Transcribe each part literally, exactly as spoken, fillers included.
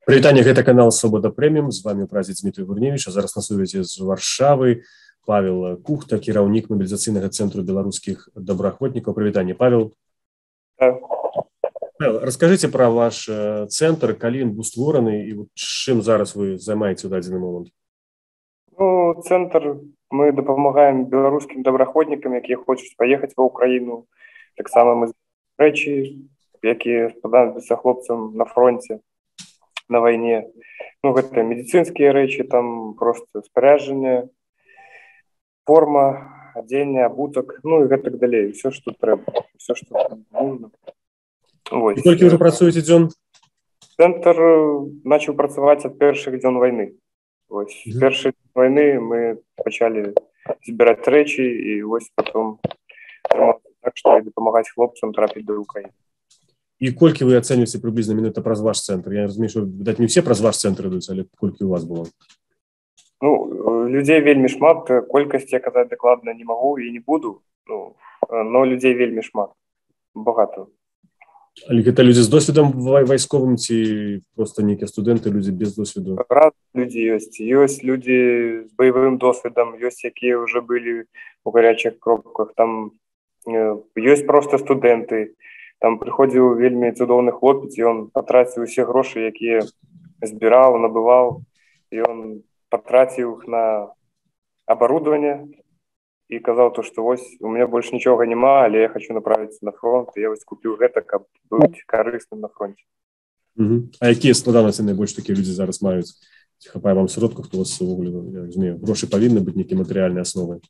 Прывітанне, гэта канал Свабода Прэміум, з вами прадзед Дмітрий Гурневіч, а зараз на сувязі з Варшавы Павел Кухта, кіраўнік мабілізацыйнага цэнтру беларускіх добраахвотнікаў. Прывітанне, Павел. Да. Павел, раскажыце пра ваш цэнтр, калі ён быў створаны і чым зараз вы займаеце ў дадзены момант? Ну, цэнтр, мы дапамагаем беларускім добраахвотнікам, якія хочуць паехаць ва Ўкраіну. Таксама мы рэчы, якія спадаюцца хлопцам на фронте, на войне. Ну, гэта медицинские рэчы, там просто споряджение, форма, адзенне, абутак, ну и гэтак далей. Все, что трэба, все, что нужно. Ось. І колькі ўжо працуеце дзён? Цэнтр начаў працаваць ад першых дзён войны. Ось. Mm-hmm. Першыя войны мы пачалі збіраць рэчы і вось потом так, што дапамагаць хлопцам трапіць да Украіны. І колькі вы ацэньваеце прыблізна менавіта праз ваш цэнтр? Я разумею, што відаць не ўсе праз ваш цэнтр ідуць, але колькі у вас было? Ну, людзей вельмі шмат, колькасць я казаць дакладна не магу і не буду, ну, но людзей вельмі шмат, багата. Але гэта людзі з досведам вайсковым ці проста нейкія студэнты, людзі без досведу? Разные людзі ёсць. Ёсць людзі з баявым досведам, ёсць якія ўжо былі ў гарячых кропках, там ёсць проста студэнты. Там прыходзіў вельмі цудоўны хлопец, і ён патраціў усе грошы, якія збіраў, набываў, і ён патраціў іх на аборудаванне і казаў то, што вось у меня больш нічога няма, але я хочу направіцца на фронт, і я вось купіў гэта, каб быць карысным на фронте. Uh-huh. А якія складанасці найбольш такія людзі зараз маюць? Ці хапае вам сродкаў, хто вас увогуле, я разумею, грошы павінны быць нейкай матэрыяльнай асновай?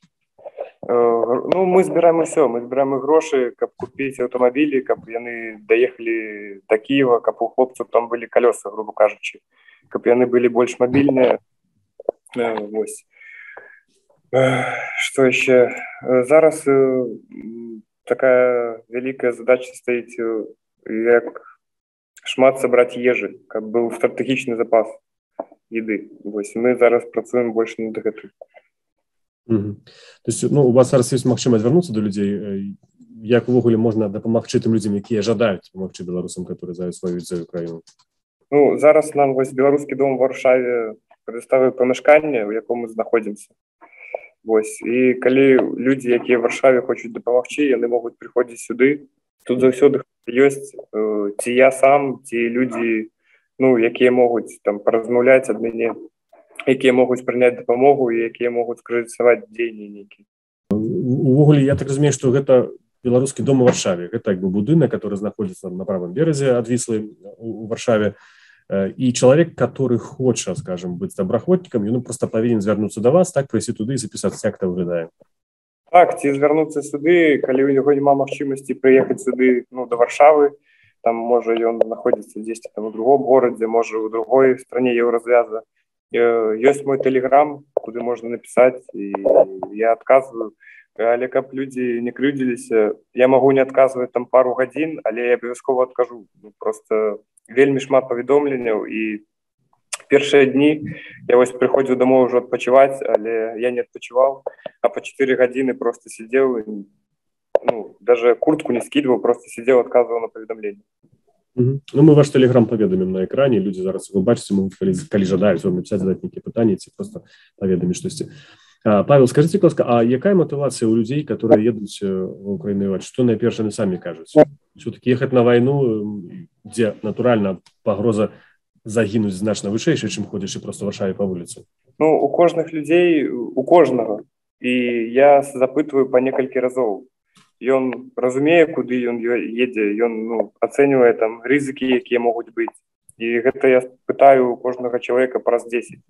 Ну, мы збіраем усё, мы збіраем грошы, каб купіць аўтамабілі, каб яны даехалі да Кіева, каб у хлопцаў там былі калёсы, грубо кажучы, каб яны былі больш мабільныя. Вось. Што яшчэ? Зараз такая вялікая задача стаіць, як шмат сабраць ежы, каб быў стратэгічны запас еды. Вось, мы зараз працуем больш над гэтым. Угу. То есть, ну, у вас зараз ёсць магчымасць вярнуцца да людзей. Як увогуле можна дапамагчы тым людзям, якія жадаюць дапамагчы беларусам, которые зараз ваююць за Украіну? Ну, зараз нам вось беларускі дом у Варшаве прадставіў памяшканне, у якому мы знаходзімся. Вось. І калі людзі, якія ў Варшаве хочуць дапамагчы, яны могуць прыходзіць сюды. Тут заўсёды ёсць э, ці я сам, ці людзі, ну, якія могуць там паразмаўляць ад мяне, якія могуць прыняць дапамогу і якія могуць скрэдытаваць дзеянні нейкія. Увогуле, я так разумею, што гэта беларускі дом у Варшаве. Гэта як бы будынак, который знаходзіцца на правым беразе ад Віслы у Варшаве. І чалавек, который хоча, скажем, быць добраахвотнікам, ён проста павінен звярнуцца да вас, так, прыйсці туды і запісацца, як это выглядае. Так, ці звярнуцца сюды, калі ў яго няма магчымасці прыехаць сюды, ну, да Варшавы, там, можа, ён знаходзіцца дзесьці там у другом горадзе, можа, у другой стране еўразвяза. Ёсць мой тэлеграм, куды можна напісаць, і я адказваю. Але каб людзі не крыўдзіліся, я магу не адказваць там пару гадзін, але я абавязкова адкажу. Ну, просто вельмі шмат паведомленняў, і першыя дні я вось прыходзіў домой ўжо адпачываць, але я не адпачываў, а па чатыры гадзіны просто сидзеў, ну, даже куртку не скидываў, просто сидзеў, адказваў на паведамленне. Угу. Ну, мы ваш тэлеграм паведамім на экране, людзі зараз вы бачыце, могуць, калі, калі жадаюць вам напісаць, задаць нейкія пытанні, ці просто паведаміць штосьці. А, Павел, скажите, ласка, а якая мотивация у людей, которые едут в Украину воевать? Что найперш они сами кажут? Все-таки ехать на войну, где натурально погроза загинуть значно вышэйшая, чем ходишь и просто в Варшаве по улице? Ну, у кожных людей, у кожного. И я запытываю по некалькі разоў. Ён разумее, куды ён едзе, ён, ну, ацэньвае там рызыкі, якія могуць быць. І гэта я пытаю у кожнага чалавека праз дзесяць.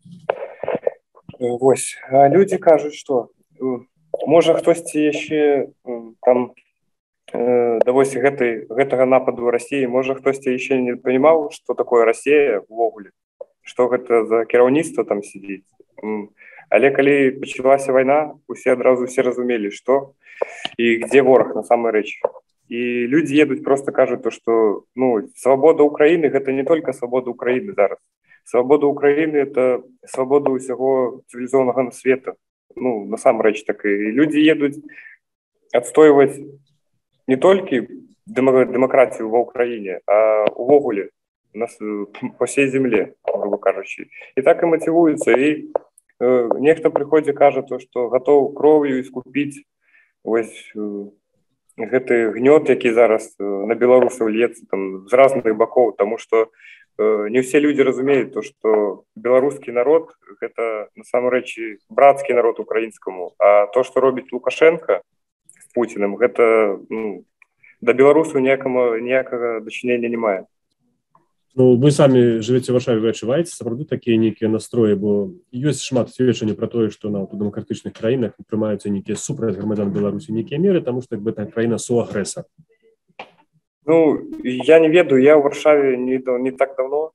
Вось. А людзі кажуць, што можа хтосьці яшчэ там э, да вось гэтай, гэтага нападу Расіі, можа хтосьці яшчэ не панимаў, што такое Расія ўвогуле, што гэта за кіраўніцтва там сидзіць. Але калі пачалася вайна, усе адразу все разумелі, што і где вораг на самой рэчы. І людзі едуць, просто кажуць то, што, ну, свабода Украіны гэта не только свабода Украіны зараз. Свабода Украіны – это свабода ўсяго цывілізованага света. Ну, насамрэч так. І людзі едуць адстойваць не толькі дэмакратію ва Ўкраіне, а увогуле нас по всей земле, грубо кажучи. І так і мотивуються. І е, нехто приходить, каже, то, що готов кров'ю іскупити ось е, гэты гнёт, які зараз на беларусаў льецца там з разных бакоў, тому што э, не ўсе людзі разумеюць то, што беларускі народ гэта насамрэч брацкі народ украінскаму, а то, што робіць Лукашенко з Пуціным, гэта ну, да беларусаў ніякага ніякага дачынення не мае. Ну, вы самі жывеце ў Варшаве, вы адчуваеце сапраўды такія нейкія настроі, бо ёсць шмат сведчанняў пра тое, што на дэмакратычных краінах прымаюцца нейкія супраць грамадзян Беларусі нейкія меры, таму што як бы краіна суагрэсар. Ну, я не ведаю, я ў Варшаве не, не так давно.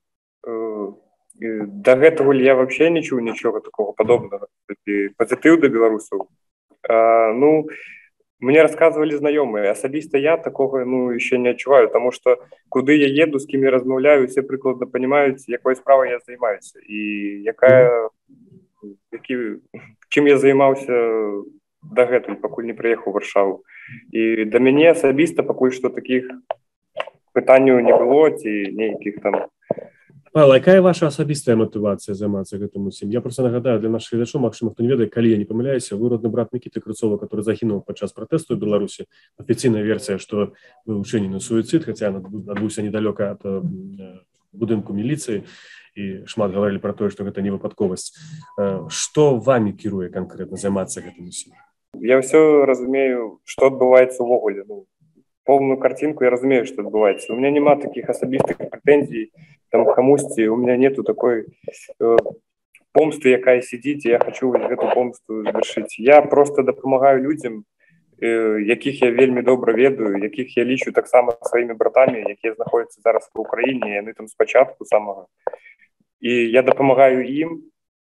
Да гэтага я вообще не чуў нічога такого падобнага. Пазітыў да беларусаў. А, ну, мне рассказывали знакомые, особисто я такого ну, еще не отчуваю, потому что куда я еду, с кем я размовляю, все прикладно понимают, якой справой я занимаюсь, и якая, які, чим я займаўся дагэтуль, пакуль не приехал в Варшаву. И до меня особисто пакуль что таких пытанняў не было, ці нейкіх там. Павел, якая ваша асабістая матывацыя займацца гэтым усім? Я просто нагадаю для наших гледачоў, магчыма, хто не ведае, калі я не памыляюся, вы родны брат Мікіты Крыцова, который загінуў падчас пратэсту ў Беларусі. Афіцыйная версія, што вы учынены суіцид, хаця адбыўся недалёка ад будынку міліцыі, і шмат гаварылі пра тое, што гэта не выпадковасць. Што вамі кіруе канкрэтна займацца гэтым усім? Я ўсё разумею, што адбываецца ўвогуле. Ну, полную картинку я разумею, что отбывается. У меня нема таких особистых претензий там камусьці, у меня нету такой э, помсты, якая сидит, и я хочу эту помсту завершить. Я просто дапамагаю людям, э, якіх я вельмі добра ведаю, якіх я лічу так само своими братами, якія знаходятся зараз в Украине, яны там спочатку самого. И я дапамагаю им,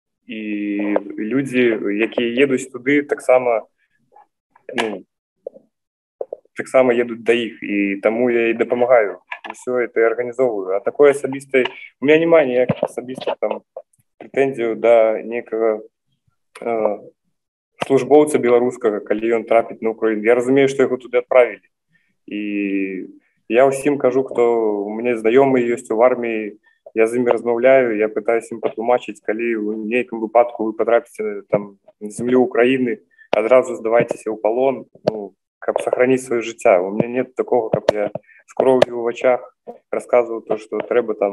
и люди, якія едуць туды, так само ну, так само едут до их, и тому я и допомагаю. И все это и организовываю. А такое особистое... У меня нема ніяких особистых там претензий до некого э, службовца белорусского, коли он трапит на Украину. Я разумею, что его туда отправили. И я усім кажу, кто у меня знайомые есть в армии, я з ними размовляю, я пытаюсь им потлумачить, коли в неком выпадку вы потрапите там на землю Украины, одразу сдавайтесь в полон, ну, как сохранить свое життя. У меня нет такого, как я с кровью в очах рассказываю то, что треба там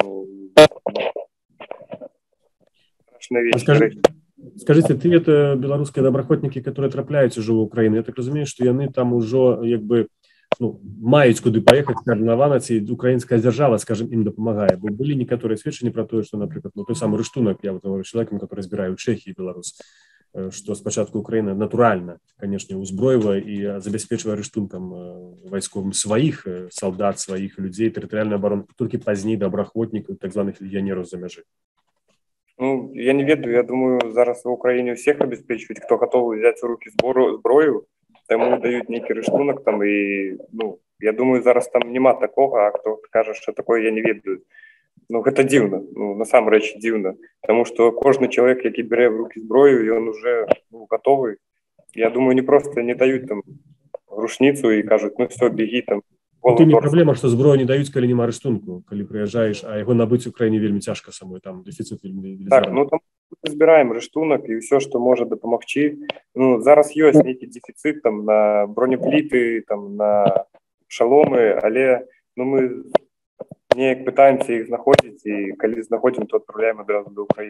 страшные вещи. Скажи, скажите, ты это белорусские добраахвотники, которые трапляюць ужо в Украину, я так разумею, что яны там ужо як бы ну, маюць куды поехать, каардынавана, ці украинская держава, скажем, им дапамагае. Бо были некоторые сведчанні про то, что, например, ну, той самый рыштунак, я вот говорю человеком, который збірае ў Чэхіі і Беларусь, что спачатку Украина натуральна, конечно, узброіла і забяспечвае рыштункам вайсковым сваіх солдат, сваіх людзей, тэрытарыяльнай абароны, толькі пазней добраахвотнікаў, так званых легіянераў за мяжы. Ну, я не ведаю, я думаю, зараз в Украине всех обеспечивать, кто готов взять в руки збору, зброю, тому дают некий рыштунок там, и, ну, я думаю, зараз там нема такого, а кто каже, что такое, я не ведаю. Ну, гэта дзіўна, ну, насамрэч дзіўна, потому что кожны чалавек, які бярэ в руки зброю, і он уже ну, готовы. Я думаю, не просто не дают там рушницу и кажут, ну все, беги там. Тут не проблема, что зброю не дают, калі нема рыштунку, калі прыязджаеш, а яго набыць у краіне вельмі цяжка самой, там дефіцит вельмі. Так, ну там мы збіраем рыштунак і ўсё, што можа дапамагчы. Ну, зараз ёсць нейкі дефіцит там на бронепліты, там на шаломы, але ну, мы неяк пытаемся их знаходзіць, і калі знаходзім, то адпраўляем адразу до Украины.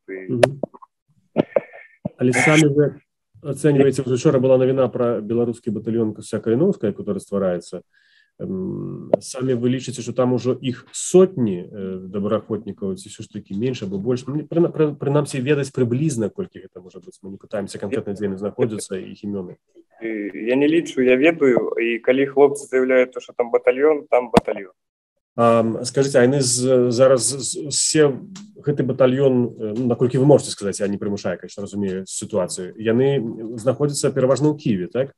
Але самі вы ацэньваеце, учора была навіна пра беларускі батальён Кася Каліновская, который ствараецца. Самі вы лічыце, што там ужо іх сотні добраахвотнікаў, ці ўсё ж такі менш або больш. Прынамсі ведаць прыблізна, колькі гэта можа быць. Мы не пытаемся канкрэтна, дзе яны знаходзяцца, іх імёны. Я не лічу, я ведаю, і калі хлопцы заяўляюць, што там батальён, там батальён. А, скажите, а яны зараз все гэты батальён, ну, наколькі вы можете сказаць, я не прымушаю, конечно, разумею сітуацыю, яны знаходзяцца пераважна ў Кіеве, так?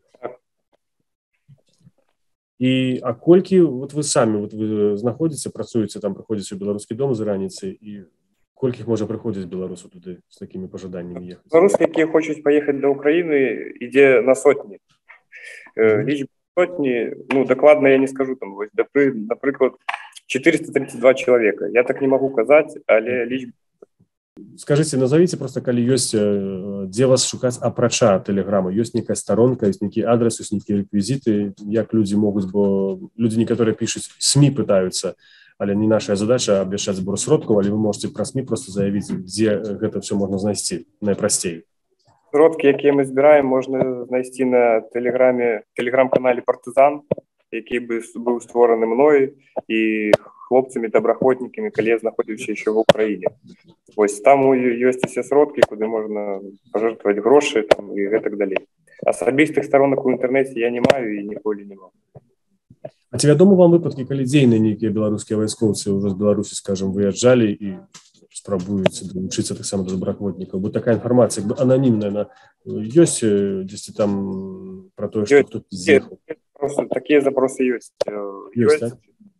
І а колькі вот вы самі вот вы знаходзіце, працуеце там, прыходзіце ў беларускі дом з раніцы, і колькі можа прыходзіць беларусу туды з такімі пажаданнямі ехаць? Беларусы, якія хочуць паехаць да Украіны, ідзе на сотні. Mm-hmm. Лічба сотні, ну, докладно я не скажу, там, ось, наприклад, четыреста тридцать два человека. Я так не могу казаць, але лічба. Скажите, назовите просто, калі ёсць, дзе вас шукаць апрача тэлеграма, ёсць некая сторонка, ёсць нейкі адрес, ёсць нейкія рэквізіты, як людзі могуць, бо людзі некаторыя пішуць, СМИ пытаюцца, але не наша задача абвяшчаць збор сродкаў, але вы можете пра СМИ просто заявіць, дзе гэта все можна знайсці найпрасцей. Сродкі, якія мы збіраем, можна знайсці на тэлеграме, тэлеграм-канале «Партызан», які быў створаны мной і хлопцамі-добраахвотнікамі, калі я знаходзіўся яшчэ в Украіне. Вось там ёсць усе сродкі, куды можна пажертваваць грошы там, і гэтак далей. Асабістых сторонак у інтэрнэце я не маю і ніколі не маю. А ці вядома вам выпадкі, калі дзейныя нейкія беларускія вайскоўцы ўжо з Беларусі, скажем, выязджалі і спрабуюць далучыцца таксама да добраахвотнікаў? Бо такая інфармацыя ананімная, она ёсць дзесьці там пра тое, што хто-то з'ехаў? Такія запросы ёсць. Ёсць, так?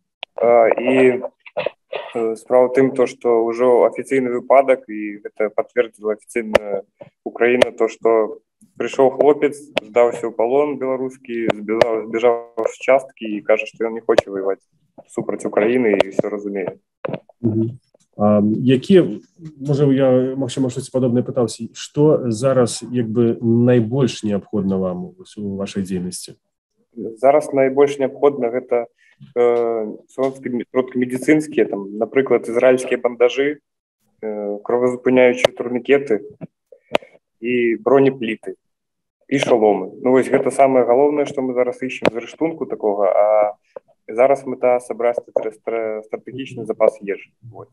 І справа в тым, то, што ўжо афіцыйны выпадак, і гэта пацвердзіла афіцыйная Украіна, то, што прыйшоў хлопец, здаўся ў палон беларускі, збежаў, збежаў з часткі і кажа, што ён не хоча воеваць супраць Украіны і ўсё разумее. Угу. А якія, можа, я, магчыма, штосьці падобнае пытаўся, што зараз, як бы, найбольш неабходна вам у вашай дзейнасці? Зараз найбольш неабходна гэта э, сродкі медыцынскія, там, напрыклад, ізраільскія бандажы, э, кровазупыняючыя турнікеты і бронепліты і шаломы. Ну вось гэта самае галоўнае, што мы зараз ішчем з рыштунку такога, а зараз мэта сабраць стратэгічны запас ежы. Вот.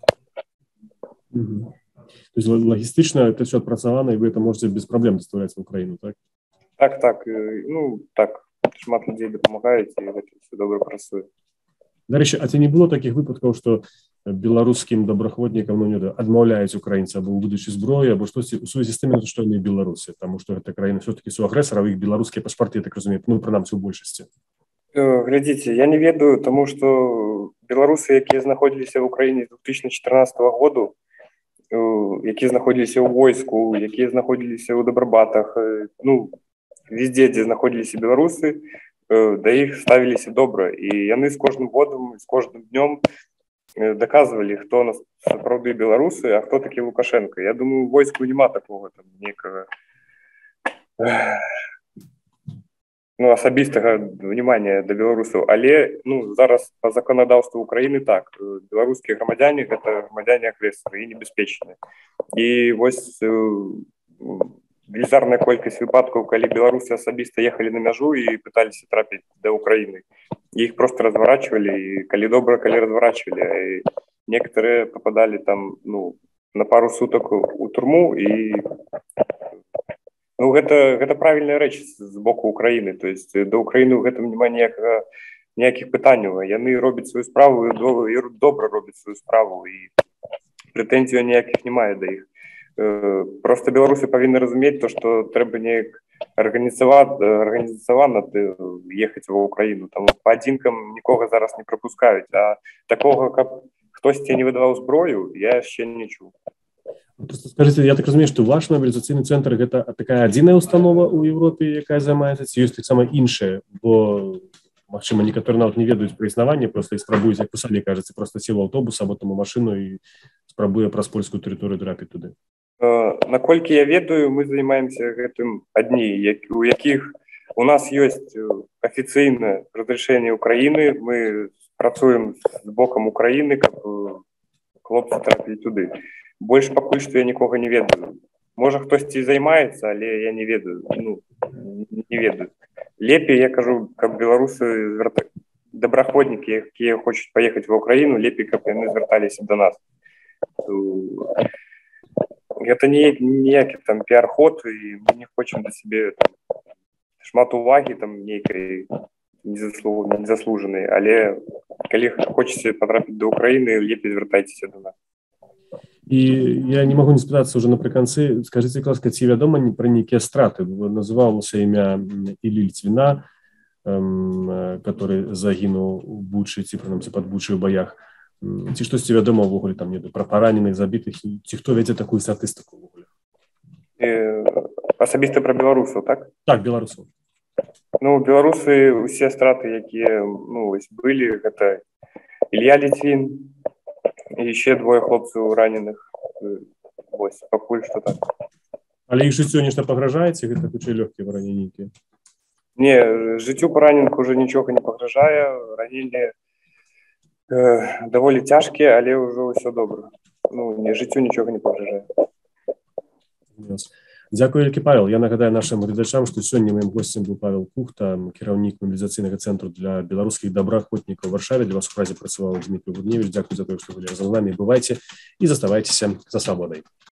Угу. То есть логістычна это все адпрацавана, і вы это можете без праблем даставляць в Украіну, так? Так, так, ну так. Шмат людзей дапамагаюць, і гэта все добра працуе. Дарэчы, а ці не было такіх выпадкаў, што беларускім добраахвотнікам, ну, не да, адмаўляюць украінцы або ў выдачы зброі, або штосьці ў сувязі з тым, што яны беларусы, таму што гэта краіна все-таки суагрэсара, іх беларускія пашпарты, я так разумею, ну, прынамсі ў большасці. Глядзіце, я не ведаю, таму што беларусы, якія знаходзіліся ў Украіне з две тысячи четырнадцатого году, якія знаходзіліся ў войску, якія знаходзіліся ў добрабатах, ну, везде, дзе знаходзіліся беларусы, да іх ставіліся добра. І яны з кожным годам, з кожным днём даказвалі, хто нас сапраўды беларусы, а хто такі Лукашенко. Я думаю, у войску няма такого там некага ну, асабістага внимания да беларусаў. Але ну, зараз па законадаўству Украіны так, беларускія грамадзяне гэта грамадзяне-агрэсары і небяспечныя. І вось велізарная колькасць выпадкаў, калі беларусы асабіста ехалі на мяжу і пыталіся трапіць да Украіны. Іх просто разворачивали, і калі добра, калі разворачивали. І некоторые попадали там ну, на пару суток у турму, і ну, гэта, гэта правільная рэч з боку Украіны. То есть да Украіны ў гэтым няма ніякага, ніякіх пытанняў. Яны робяць сваю справу, і добра робяць сваю справу, і прэтэнзій ніякіх немає да іх. Просто беларусы павінны разумець то, што трэба неяк арганізавана ехаць ва Украіну. Там па адзінкам нікога зараз не прапускаюць, а такога, каб хтосьці не выдаваў зброю, я яшчэ не чуў. Просто скажите, я так разумею, што ваш мобілізацыйны цэнтр гэта такая адзіная установа ў Европе, якая займаецца, ці ёсць таксама іншая, бо магчыма, некаторыя нават не ведаюць пра існаванне, просто і спрабуюць, як вы самі кажаце, просто сеў у аўтобус або там у машыну і спрабуе праз польскую тэрыторыю трапіць туды. Наколькі я ведаю, мы займаемся гэтым адні, у якіх у нас ёсць афіцыйнае разрешэнне Украіны, мы працуем з бокам Украіны, каб хлопцы трапілі туды. Больш пакуль што я нікога не ведаю. Можа, хтосьці займаецца, але я не ведаю. Ну, не ведаю. Лепей, я кажу, каб беларусы звярта... добраахвотнікі, якія хочуць паехаць ва Украіну, лепей, каб яны звярталіся да нас. Гэта не ніякі там піар-ход, і мы не хочам да сябе там, шмат увагі там нейкай незаслужанай, але калі хочаце патрапіць да Украіны, лепей звяртайцеся да нас. І я не могу не спытацца ўжо напрыканцы, скажыце, класка, ці вядома пра нейкія страты? Называлася імя Іллі Літвіна, который загінуў у Бучы, ці прынамсі пад Бучай у баях. Ці штосьці вядома ўвогуле там не пра параненых, забітых, ці хто вядзе такую статыстыку ўвогуле? Асабіста пра беларусаў, так? Так, беларусаў. Ну, беларусы, усе страты, якія ну, былі, гэта Илья Литвин і ще двоє хлопців ранених. Ось, пакуль що так. Але іх жыццё нешта пагражае, ці гэта хутчэй лёгкія параненні нейкія? Не, жыццю параненых уже нічога не пагражае, раненні э, даволі цяжкія, але ўжо ўсё добра. Ну, не, жыццю нічога не пагражае. Дзякую вялікі, Павел. Я нагадаю нашим гледачам, што сёння маім госцем быў Павел Кухта, кіраўнік мабілізацыйнага цэнтру для беларускіх добраахвотнікаў у Варшаве. Для вас у празе працаваў Дмітрий Гудневич. Дзякую за тое, што былі разам з намі. Бывайце і заставайцеся за свабодай.